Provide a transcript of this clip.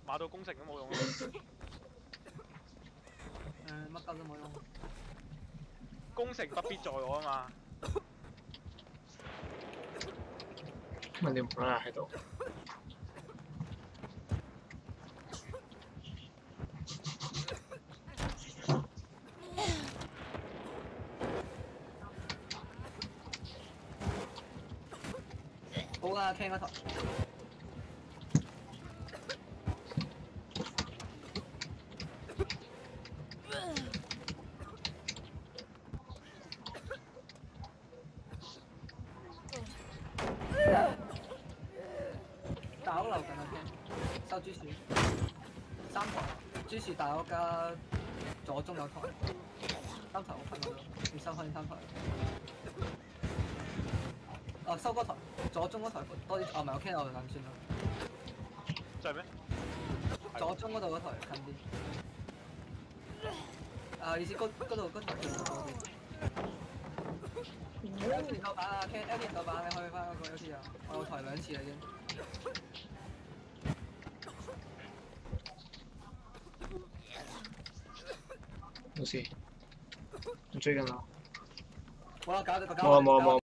馬到攻城都冇用。 乜鳩都冇用。 攻城不必在我啊嘛。 問你無啦啦喺度。 好啊，傾嗰台。大屋樓緊啊，傾收豬樹。三台，豬樹大屋加左中有台。三台好近嗰度，要收開三台。哦，收嗰台，左中嗰台多啲，哦唔係我傾我就咁算啦。 就係咩？ 左中嗰度嗰台近啲。意思嗰度嗰台近多啲。LT 夠板啊 ，LT 夠板，你可以翻嗰個 LT 啊，我有台2次啦已經。 冇事，我追緊啦。 好啦，搞到個冇啊冇啊冇啊。